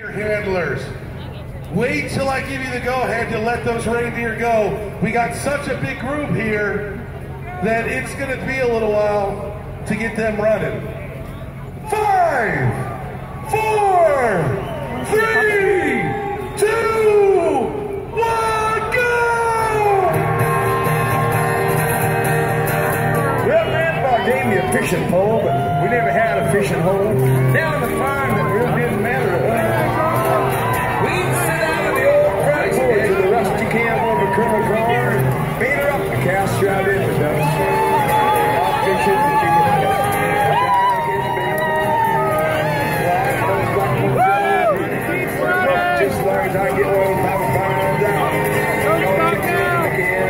Handlers, wait till I give you the go-ahead to let those reindeer go. We got such a big group here that it's going to be a little while to get them running. 5, 4, 3, 2, 1, go! Well, Grandpa gave me a fishing pole, but we never had a fishing hole. Down on the farm, it really didn't matter to us. We'd sit out on the old front porch with a rusty can over Colonel Car and beat her up the cast right in with us. Fishing and chicken. Just as long as I get one, Papa finds out. Don't knock down.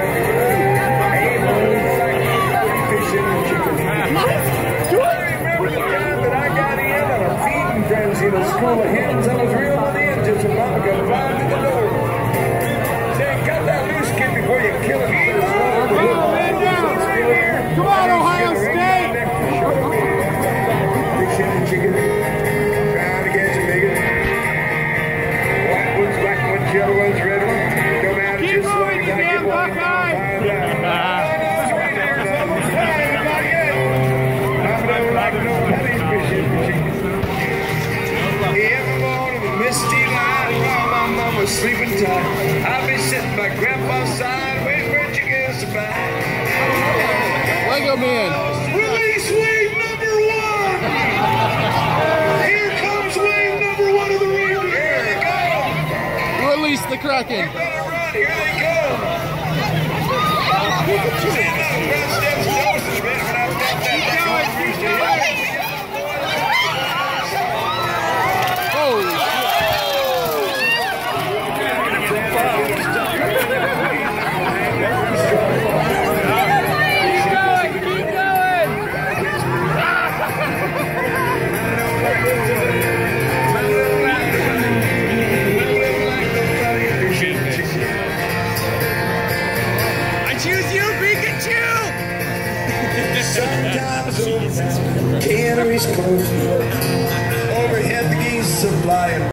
Fishing and chicken. I remember the time that I got in on a feeding frenzy in a school of hens. I was real with in just as Mama got flying to the door. Say, cut that loose kid before you kill him. Come on, Ohio State! Fishing and chicken. Trying to get you, nigga. White ones, black ones, yellow ones, red ones. Go down Keep just moving, like you I get damn one. Buckeye! Every morning with misty light while my mama's sleeping tight, I'll be sitting by Grandpa's side waiting for chickens to bite. Lego Man. Release wave number 1! Here comes wave number 1 of the reindeer. Here they go! Release the Kraken. You better run, here they go! See that front steps noses, man, when I've got that thing on Tuesday. Sometimes old canaries close. Overhead the geese are flying.